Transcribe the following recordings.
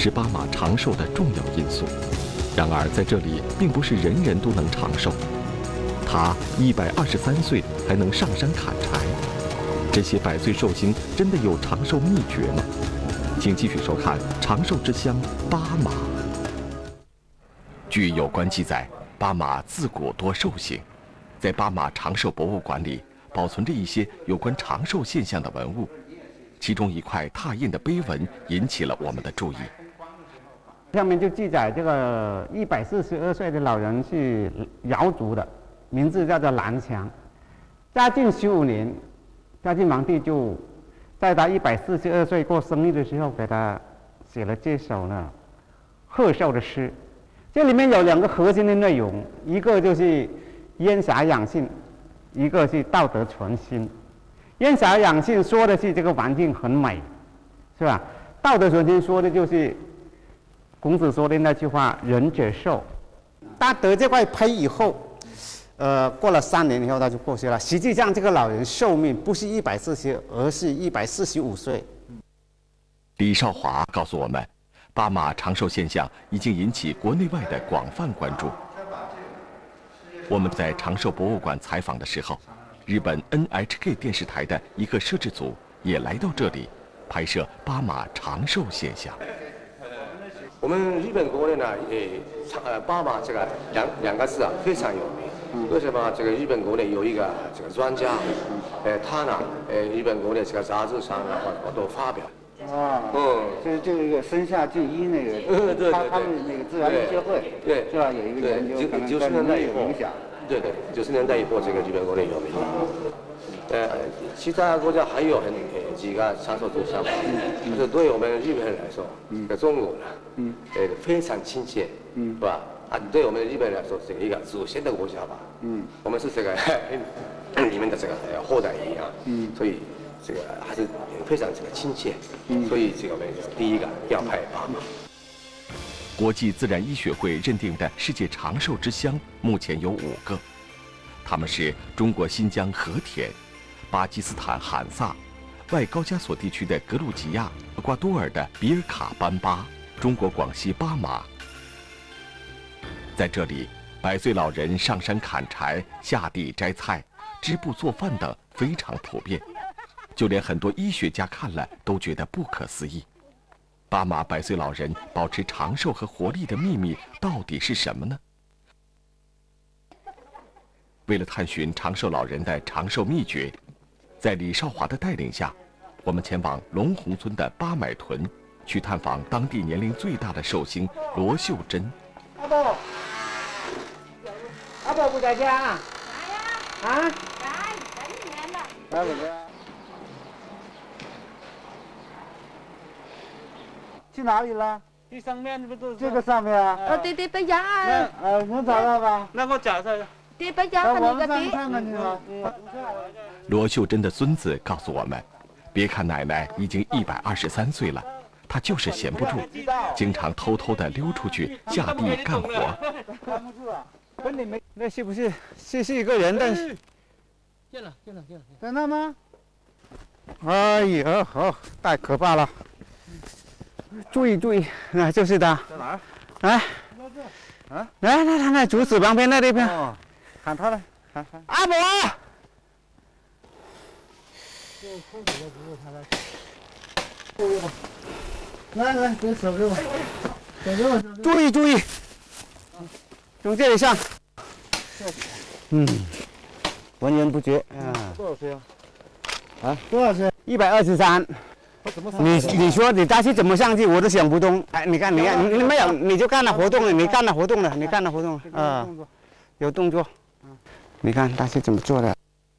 是巴马长寿的重要因素。然而，在这里并不是人人都能长寿。他123岁还能上山砍柴，这些100岁寿星真的有长寿秘诀吗？请继续收看《长寿之乡巴马》。据有关记载，巴马自古多寿星，在巴马长寿博物馆里保存着一些有关长寿现象的文物，其中一块拓印的碑文引起了我们的注意。 下面就记载这个142岁的老人是瑶族的，名字叫做蓝强。嘉靖15年，嘉靖皇帝就在他142岁过生日的时候，给他写了这首呢贺寿的诗。这里面有2个核心的内容，一个就是烟霞养性，一个是道德存心。烟霞养性说的是这个环境很美，是吧？道德存心说的就是孔子说的那句话“仁者寿”。他得这块胚以后，过了3年以后他就过世了。实际上，这个老人寿命不是140，而是145岁。 李少华告诉我们，巴马长寿现象已经引起国内外的广泛关注。我们在长寿博物馆采访的时候，日本 NHK 电视台的一个摄制组也来到这里，拍摄巴马长寿现象。 我们日本国内呢，巴马这个两个字啊非常有名。为什么？这个日本国内有一个这个专家，他呢，日本国内这个杂志上呢，我都发表。 就是这个生下就医那个， 对， 他们那个自然医学会， 对， 是吧？有一个研究，可能 90年代以后影响。 对，90年代以后，这个日本国内有名。其他国家还有几个长寿祖先，就是对我们日本人来说，在中国呢，非常亲切，是吧？对我们日本人来说，是一个祖先的国家吧，我们是这个你们的这个后代一样，所以这个还是非常这个亲切，所以这个我们第一个要拍巴马。 国际自然医学会认定的世界长寿之乡目前有5个，他们是中国新疆和田、巴基斯坦罕萨、外高加索地区的格鲁吉亚、厄瓜多尔的比尔卡班巴、中国广西巴马。在这里，100岁老人上山砍柴、下地摘菜、织布做饭等非常普遍，就连很多医学家看了都觉得不可思议。巴马100岁老人保持长寿和活力的秘密到底是什么呢？为了探寻长寿老人的长寿秘诀，在李少华的带领下，我们前往龙宏村的巴买屯，去探访当地年龄最大的寿星罗秀珍。 阿宝不在家啊？ 来呀！ 啊？ 来，等你来了。 来不来？去哪里了？ 这上面不都是这个上面啊？ 对，不呀。 能找到吧？ 那我找找。 对，不呀， 我们那个对。 上去看看去吧。 罗秀珍的孙子告诉我们，别看奶奶已经123岁了，她就是闲不住，经常偷偷地溜出去下地干活。 看不住啊！ 跟你没，那是不是是一个人？但是见了， 在那吗？ 哎呀，好，太可怕了！注意，啊，就是他。 在哪儿？ 来，来，竹子旁边那地方。 哦，喊他来，喊。 阿伯。 来，给手给我，手给我。 注意，从这里上。闻言不绝啊。 多少岁啊？多少岁 ？123。你说你大去怎么上去，我都想不通。哎，你看，你没有，你就干了活动了，你干了活动了啊，有动作。你看大去怎么做的？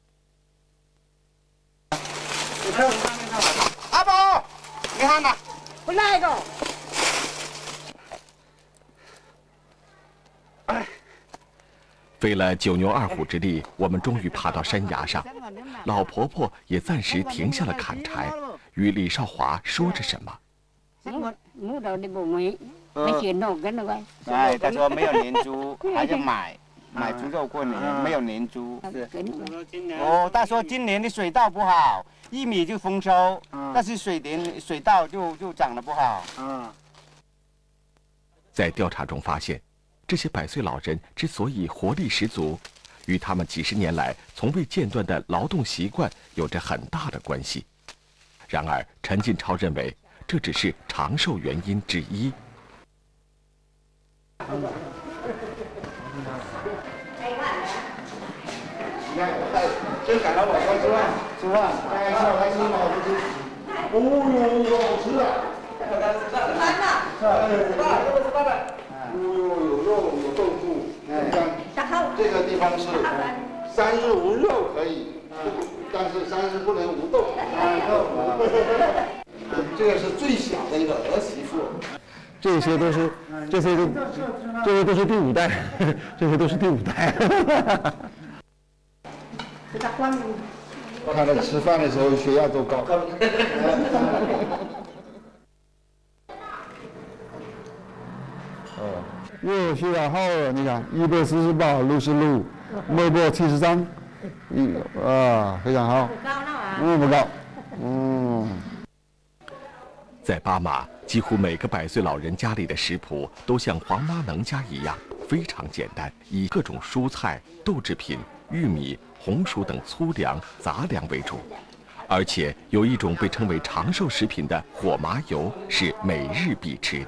阿宝，你看呐， 不来个。 费了9牛2虎之力，我们终于爬到山崖上。老婆婆也暂时停下了砍柴，与李少华说着什么。 哎，他说没有年猪，还是买猪肉过年，没有年猪。哦，他说今年的水稻不好，1米就丰收，但是水稻就长得不好。 在调查中发现，这些100岁老人之所以活力十足，与他们几十年来从未间断的劳动习惯有着很大的关系。然而，陈进超认为，这只是长寿原因之一。 你看，真赶到晚上吃饭，大家吃开心吗？哦呦，有好吃的。有肉有豆腐，这个地方是3日无肉可以，但是3日不能无豆。这个是最小的一个儿媳妇。 这些都是第5代，这些都是第5代。 看他吃饭的时候血压都高。 血压好了，你看148、66，脉搏73，非常好。不高。 在巴马，几乎每个100岁老人家里的食谱都像黄妈能家一样，非常简单，以各种蔬菜、豆制品、玉米、红薯等粗粮、杂粮为主。而且有一种被称为长寿食品的火麻油是每日必吃的。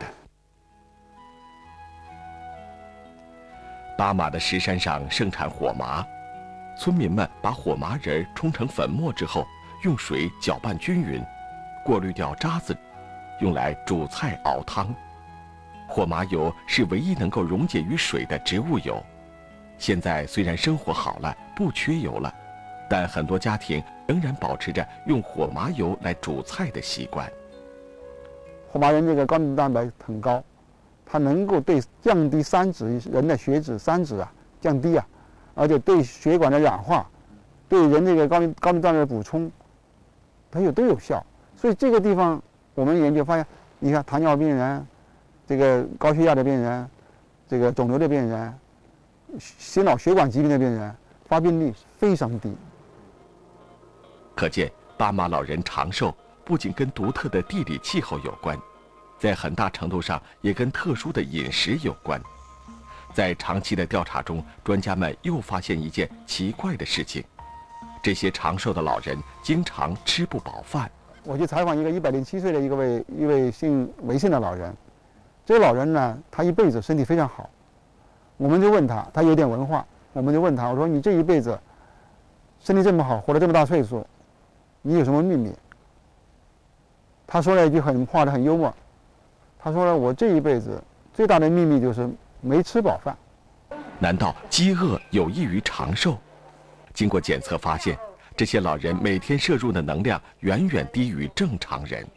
巴马的石山上盛产火麻，村民们把火麻仁冲成粉末之后，用水搅拌均匀，过滤掉渣子，用来煮菜熬汤。火麻油是唯一能够溶解于水的植物油。现在虽然生活好了，不缺油了，但很多家庭仍然保持着用火麻油来煮菜的习惯。 火麻仁这个高密度蛋白很高，它能够降低人的血脂三脂降低而且对血管的氧化，对人这个高密度蛋白的补充，它都有效。所以这个地方我们研究发现，你看糖尿病人、这个高血压的病人、这个肿瘤的病人、心脑血管疾病的病人，发病率非常低。 可见巴马老人长寿不仅跟独特的地理气候有关，在很大程度上也跟特殊的饮食有关。在长期的调查中，专家们又发现一件奇怪的事情：这些长寿的老人经常吃不饱饭。 我去采访一个107岁的一位姓韦姓的老人，这个老人呢，他一辈子身体非常好。我们就问他，他有点文化，我们就问他，我说你这一辈子身体这么好，活了这么大岁数，你有什么秘密？他说了一句话很幽默，他说了，我这一辈子最大的秘密就是没吃饱饭。 难道饥饿有益于长寿？经过检测发现，这些老人每天摄入的能量远远低于正常人。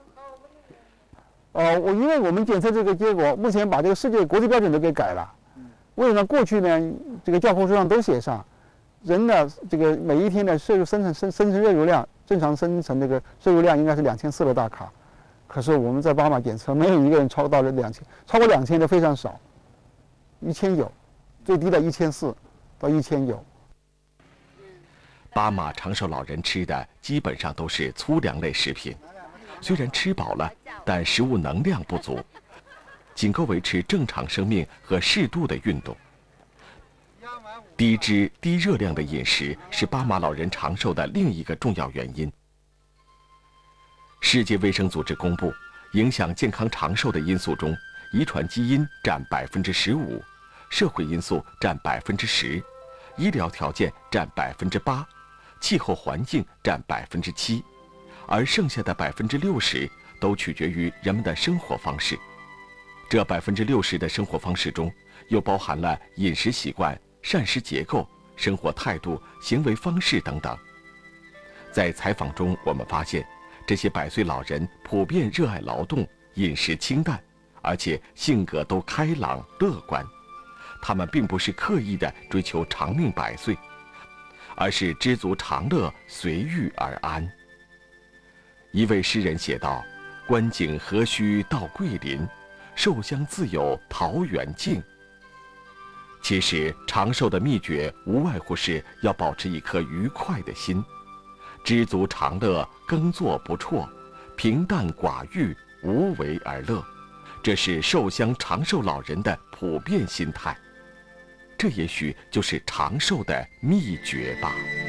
因为我们检测这个结果，目前把这个世界国际标准都给改了。为什么过去呢？这个教科书上都写上，人的这个每一天的生成摄入量，正常生成这个摄入量应该是2400大卡。可是我们在巴马检测，没有一个人超过2000，超过2000的非常少，1000有，最低的1400到1000有。 巴马长寿老人吃的基本上都是粗粮类食品，虽然吃饱了，但食物能量不足，仅够维持正常生命和适度的运动。低脂低热量的饮食是巴马老人长寿的另一个重要原因。世界卫生组织公布，影响健康长寿的因素中，遗传基因占15%，社会因素占10%，医疗条件占8%，气候环境占7%，而剩下的60%都取决于人们的生活方式。这60%的生活方式中，又包含了饮食习惯、膳食结构、生活态度、行为方式等等。在采访中，我们发现，这些100岁老人普遍热爱劳动，饮食清淡，而且性格都开朗乐观。他们并不是刻意地追求长命100岁，而是知足常乐，随遇而安。一位诗人写道：“观景何须到桂林，寿香自有桃源径。”其实，长寿的秘诀无外乎是要保持一颗愉快的心，知足常乐，耕作不辍，平淡寡欲，无为而乐。 这是寿乡长寿老人的普遍心态，这也许就是长寿的秘诀吧。